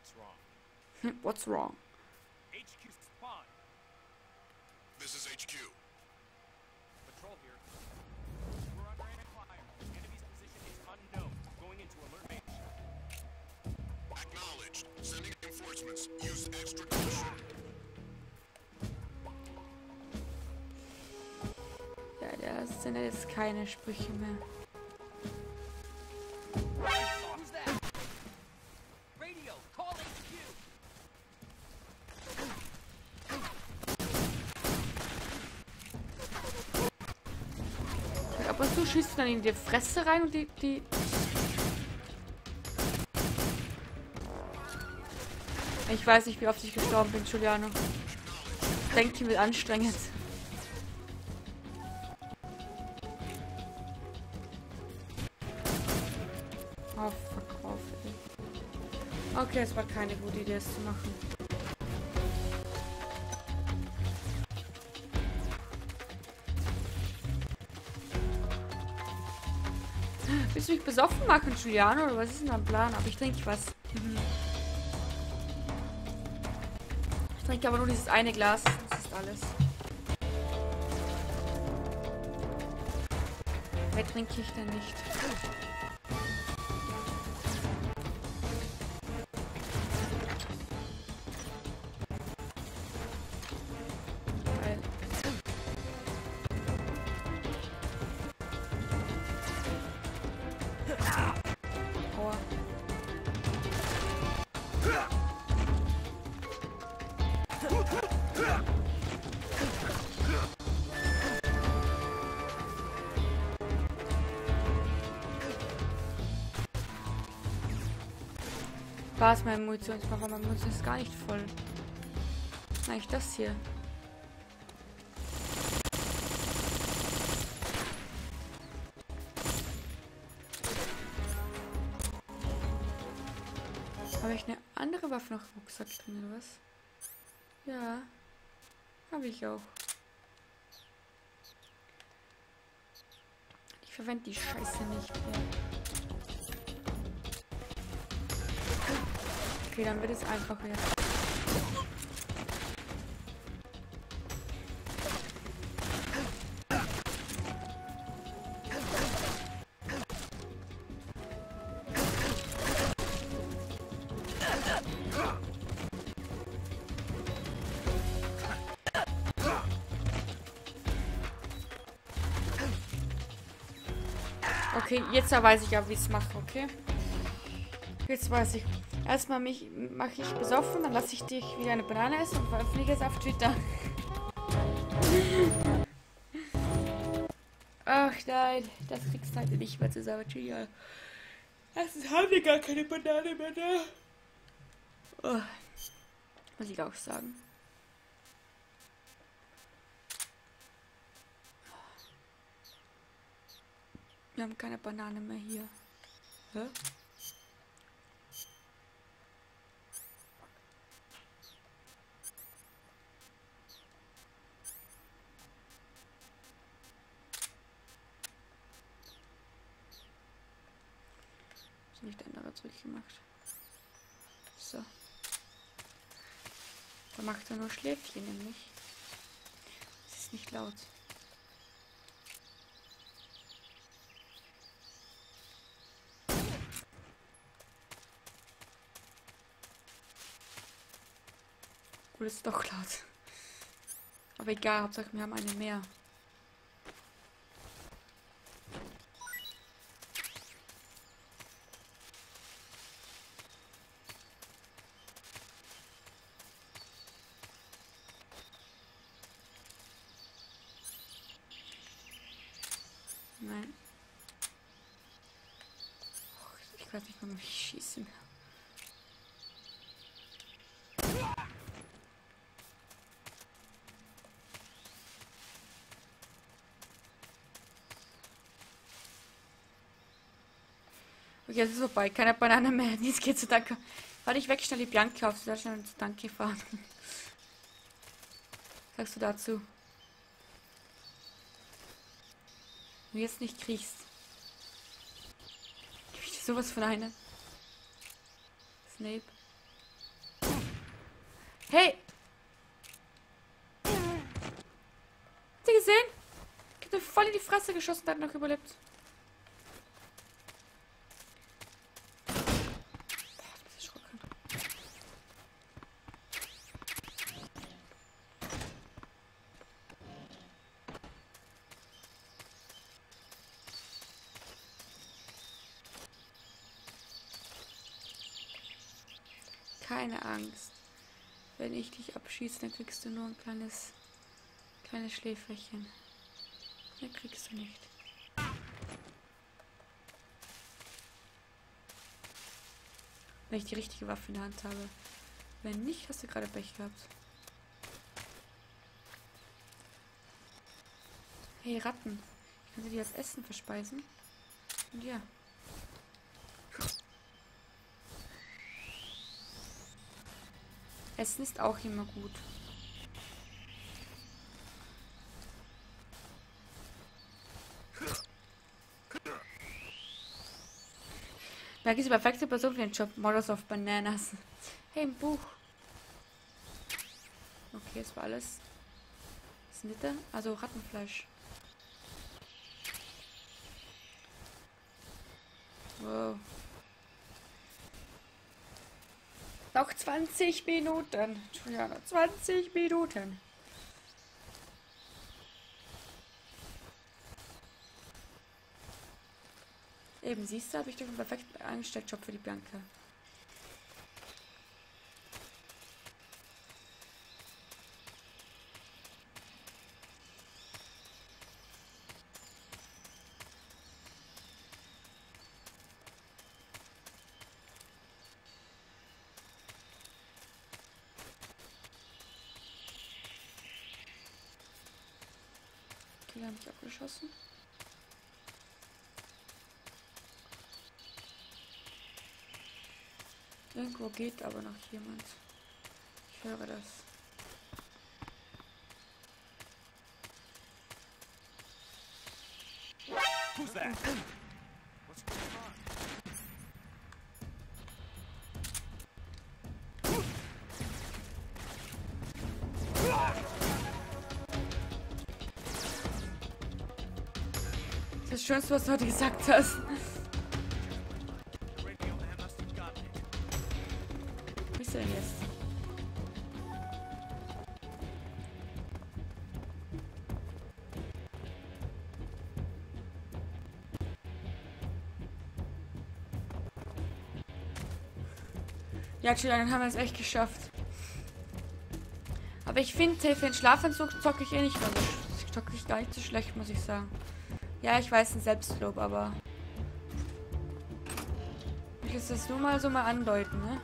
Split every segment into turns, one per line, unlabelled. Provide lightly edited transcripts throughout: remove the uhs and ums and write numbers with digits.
What's wrong?
HQ spawn.
This is HQ.
Patrol here. We're under enemy fire. Enemy's position is unknown. Going into alert range.
Acknowledged. Sending reinforcements. Use extra caution.
Ja, das sind jetzt keine Sprüche mehr.
Who's that? Radio, call HQ.
Ab und zu schießt du dann in die Fresse rein und die... Ich weiß nicht, wie oft ich gestorben bin, Giuliano. Ich denke, die wird anstrengend. Oh, fuck off, ey. Okay, es war keine gute Idee, es zu machen. Willst du mich besoffen machen, Giuliano? Oder was ist denn dein Plan? Aber ich trinke was. Ich trinke aber nur dieses eine Glas. Das ist alles. Mehr trinke ich denn nicht. Geil. Aua. War es mein Munitionsmacher? Mein Munition ist gar nicht voll. Eigentlich das hier. Habe ich eine andere Waffe noch im Rucksack drin, oder was? Ja. Habe ich auch. Ich verwende die Scheiße nicht mehr. Okay, dann wird es einfacher jetzt. Okay, jetzt weiß ich ja, wie ich es mache, okay? Jetzt weiß ich. Erstmal mache ich besoffen, dann lasse ich dich wieder eine Banane essen und veröffentliche es auf Twitter. Ach nein, das kriegst du heute nicht mehr zusammen, Julia. Erstens haben wir gar keine Banane mehr da. Oh, muss ich auch sagen. Wir haben keine Banane mehr hier. Hä? Nicht andere zurückgemacht. So. Da macht er nur Schläfchen nämlich. Es ist nicht laut. Gut, ist doch laut. Aber egal, Hauptsache wir haben eine mehr. Nein. Oh, ich weiß nicht, warum ich schieße mehr. Okay, es ist vorbei. Keine Banane mehr. Jetzt geht's zu Danke. Warte, ich weg schnell die Bianca auf. Sie soll schnell zu Danke fahren. Was sagst du dazu? Wenn du jetzt nicht kriegst. Gib ich dir sowas von einer? Snape. Hey! Habt ihr gesehen? Ich hab dir voll in die Fresse geschossen und hat noch überlebt. Boah, das ist erschrocken. Keine Angst. Wenn ich dich abschieße, dann kriegst du nur ein kleines Schläferchen. Mehr kriegst du nicht. Wenn ich die richtige Waffe in der Hand habe. Wenn nicht, hast du gerade Pech gehabt. Hey, Ratten. Ich könnte die als Essen verspeisen. Und ja. Essen ist auch immer gut. Merk ist die perfekte Person für den Job. Models of Bananas. Hey, ein Buch. Okay, das war alles. Was ist denn das? Also Rattenfleisch. Wow. Noch 20 Minuten. Ja, noch 20 Minuten. Eben, siehst du, habe ich doch einen perfekten Angestellten-Job für die Bianca. Okay, habe ich abgeschossen. Irgendwo geht aber noch jemand. Ich höre das.
Who's that? What's going on?
Das Schönste, was du heute gesagt hast.
Radio man must have gotten it.
Wo ist er denn jetzt? Ja, Julian, dann haben wir es echt geschafft. Aber ich finde, für den Schlafanzug zocke ich eh nicht mehr so. Zocke ich gar nicht so schlecht, muss ich sagen. Ja, ich weiß, ein Selbstlob, aber ich will das nur mal so mal andeuten, ne?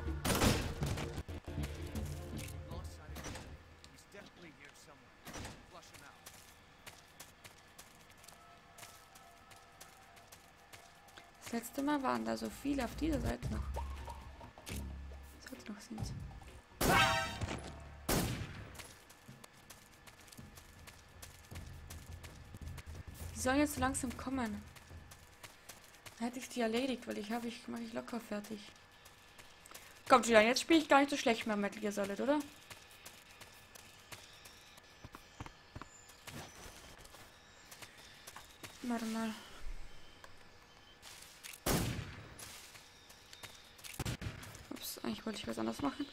Lost sight of him. He's definitely here somewhere. Flush him out.
Das letzte Mal waren da so viele auf dieser Seite noch. Sollte noch sind. Die sollen jetzt so langsam kommen. Dann hätte ich die erledigt, weil mache ich locker fertig. Kommt Julian, jetzt spiele ich gar nicht so schlecht mehr Metal Gear Solid, oder? Warte mal. Ups, eigentlich wollte ich was anderes machen.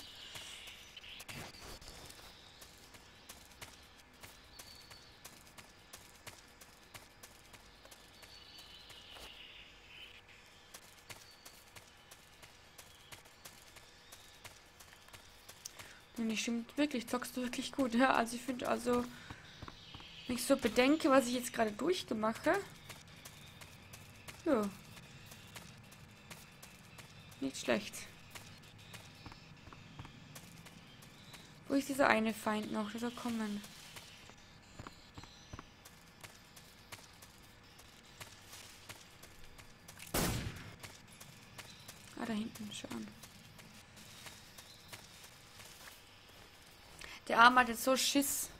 Nee, stimmt wirklich, zockst du wirklich gut, ja? Also ich finde, wenn ich so bedenke, was ich jetzt gerade durchgemache. Ja. Nicht schlecht. Wo ist dieser eine Feind noch? Der soll kommen. Ah, da hinten, schauen. Der Arm hat jetzt so Schiss.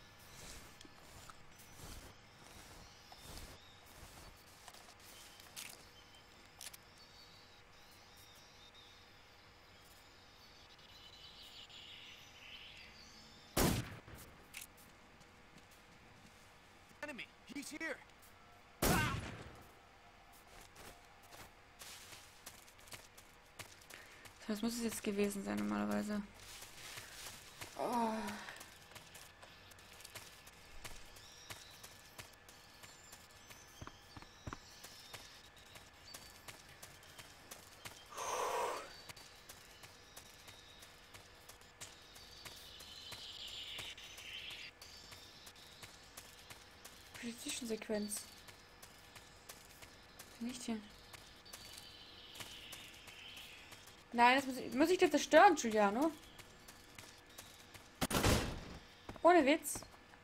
me. He's here.
Das muss es jetzt gewesen sein, normalerweise. Oh. Zwischensequenz. Nicht hier. Nein, das muss ich dir zerstören, Giuliano. Ohne Witz.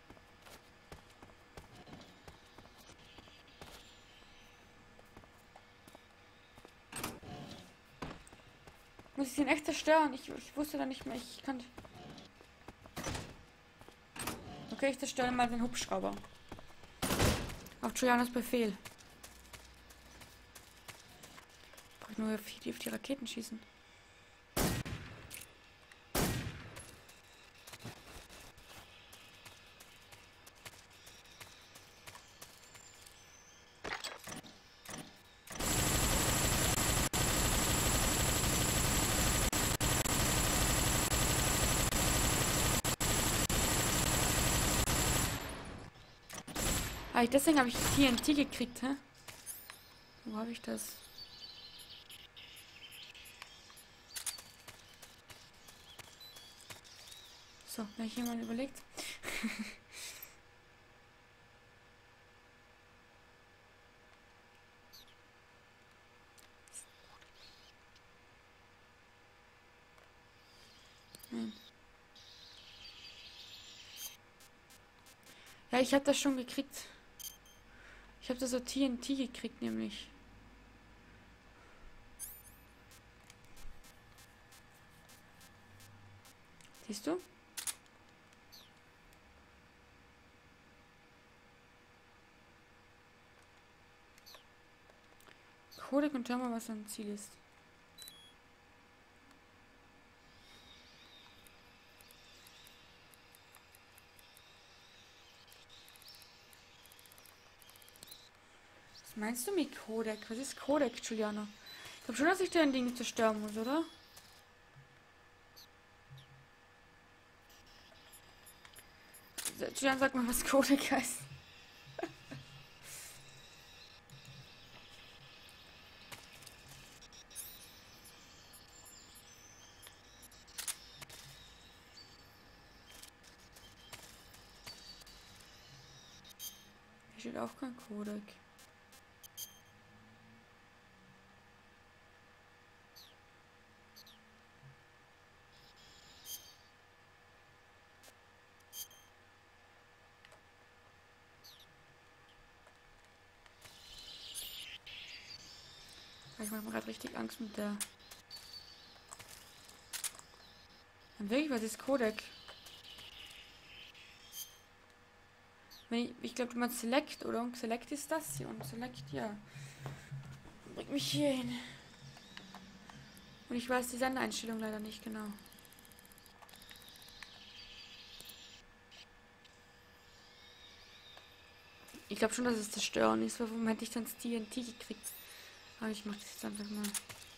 Muss ich den echt zerstören? Ich wusste da nicht mehr. Ich kann. Okay, ich zerstöre mal den Hubschrauber. Auf Giulianos Befehl. Brauche ich nur auf die Raketen schießen. Deswegen habe ich TNT gekriegt, hä? Wo habe ich das? So, wenn ich jemand überlegt. Ja, ich habe das schon gekriegt. Ich habe da so TNT gekriegt, nämlich. Siehst du? Codec und schau mal, was ein Ziel ist. Was meinst du mit Codec? Was ist Codec, Giuliano? Ich glaube schon, dass ich dein Ding zerstören muss, oder? Giuliano, sag mal, was Codec heißt. Hier steht auch kein Codec. Ich mache mir gerade richtig Angst mit der. Dann wirklich, was ist Codec? Ich glaube, du meinst Select, oder? Und Select ist das hier. Und Select, ja. Bringt mich hier hin. Und ich weiß die Sendeeinstellung leider nicht genau. Ich glaube schon, dass es zerstören ist. Warum hätte ich dann das TNT gekriegt? Aber ich mache das jetzt einfach mal.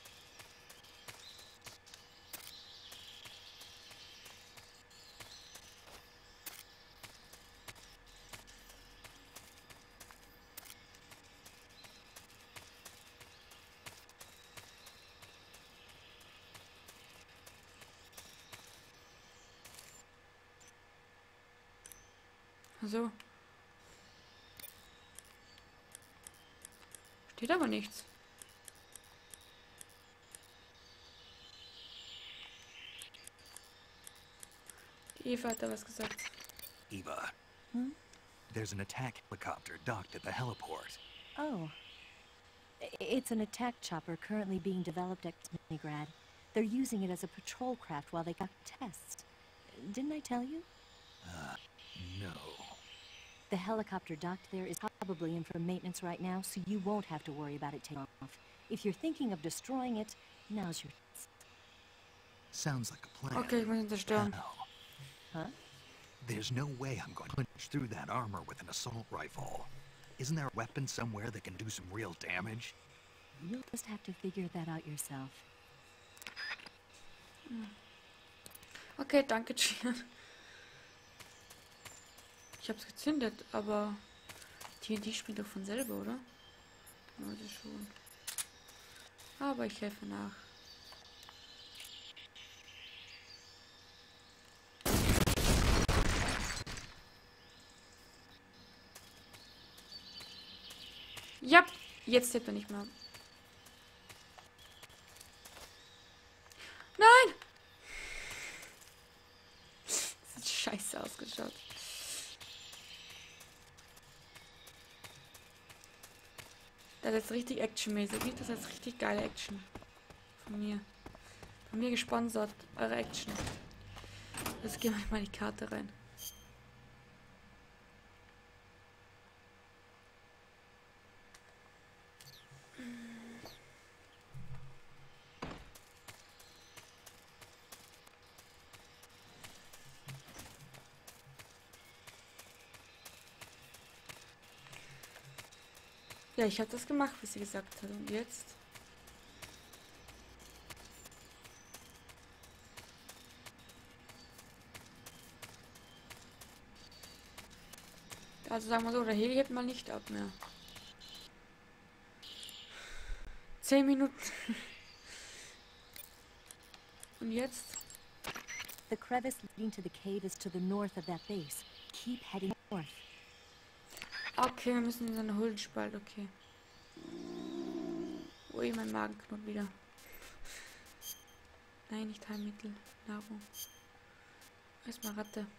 So. Steht aber nichts. Die Eva hat da was gesagt.
Eva. There's an attack helicopter docked at the heliport.
Oh. It's an attack chopper currently being developed at Leningrad. They're using it as a patrol craft while they conduct tests. Didn't I tell you?
No.
The helicopter docked there is probably in for maintenance right now, so you won't have to worry about it taking off. If you're thinking of destroying it, now's your chance.
Sounds like a plan.
Okay, ich muss ihn zerstören.
How?
Huh?
There's no way I'm going to punch through that armor with an assault rifle. Isn't there a weapon somewhere that can do some real damage?
You'll just have to figure that out yourself.
Okay, danke, Gian. Ich hab's gezündet, aber TNT spielt doch von selber, oder? Also schon. Aber ich helfe nach. Ja, jetzt hält man nicht mehr. Nein! Das hat scheiße ausgeschaut. Das ist jetzt richtig actionmäßig. Nicht das jetzt richtig geile Action. Von mir. Von mir gesponsert. Eure Action. Jetzt gehen wir mal in die Karte rein. Ja, ich habe das gemacht, wie sie gesagt hat. Und jetzt? Also sagen wir so, der Heli hebt mal nicht ab mehr. 10 Minuten. Und jetzt?
The crevice leading to the cave is to the north of that base. Keep heading north.
Okay, wir müssen in so eine Höhlenspalt, okay. Ui, mein Magen knurrt wieder. Nein, nicht Heilmittel. Nahrung. Erstmal Ratte.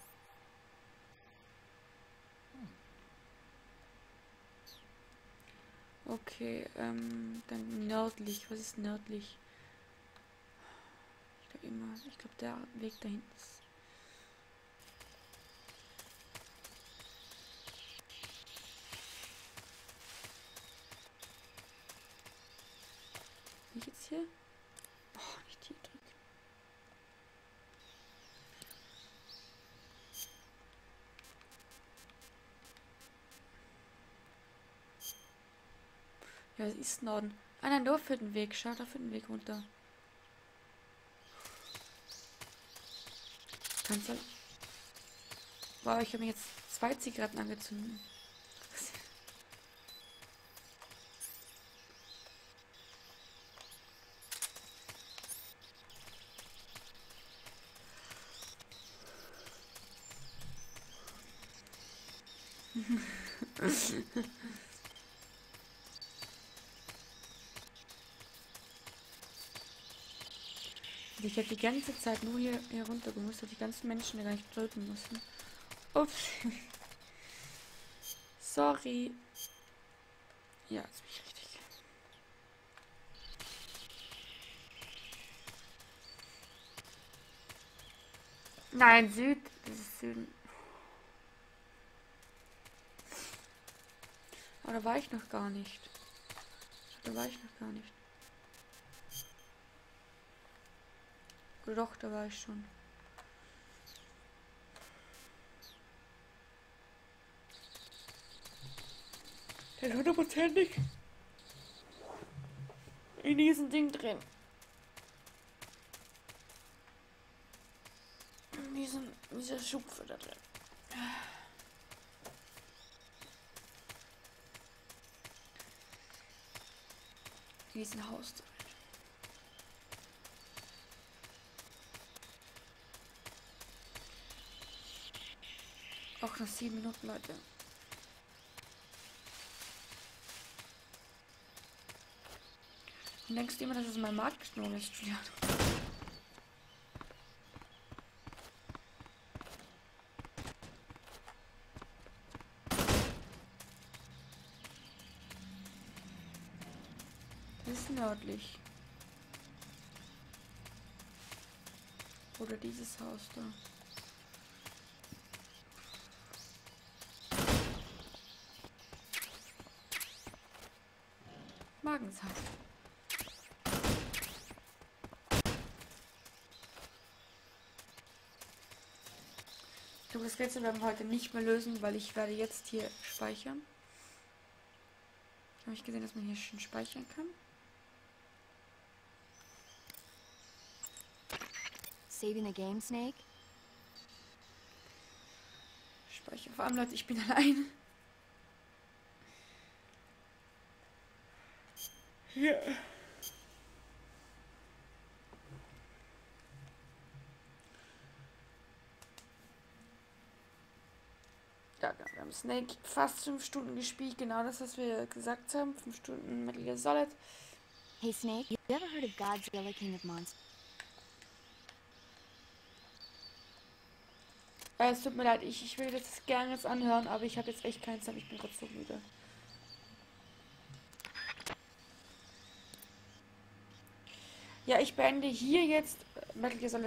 Okay, dann nördlich. Was ist nördlich? Ich glaube der Weg dahin ist. Nicht jetzt hier? Oh, nicht hier drücken. Ja, es ist Norden. Ah nein, da führt ein Weg. Schau, da führt ein Weg runter. Kannst du... Wow, ich habe mir jetzt 2 Zigaretten angezündet. Ich hätte die ganze Zeit nur hier runter gemusst, dass die ganzen Menschen gar nicht töten müssen. Ups. Sorry. Ja, jetzt bin ich richtig. Nein, Süd. Das ist Süden. Aber da war ich noch gar nicht. Da war ich noch gar nicht. Doch, da war ich schon. Der ist hundertprozentig in diesem Ding drin. In dieser Schupfe da drin. In diesem Haus drin. Auch noch 7 Minuten, Leute. Und denkst du immer, dass es mein Marktstrom ist, Julian? Das ist nördlich. Oder dieses Haus da. Magenshaus. glaube, das Rätsel werden wir heute nicht mehr lösen, weil ich werde jetzt hier speichern. Ich habe nicht gesehen, dass man hier schon speichern kann.
Saving the game, Snake?
Speichern. Vor allem, Leute, ich bin allein. Ja. Ja, wir haben Snake fast 5 Stunden gespielt. Genau das, was wir gesagt haben. 5 Stunden Metal Gear Solid.
Hey, Snake, you ever heard of Godzilla, King of Monsters?
Es tut mir leid, ich will das gerne jetzt anhören, aber ich habe jetzt echt keine Zeit. Ich bin gerade so müde. Ja, ich beende hier jetzt Metal Gear Solid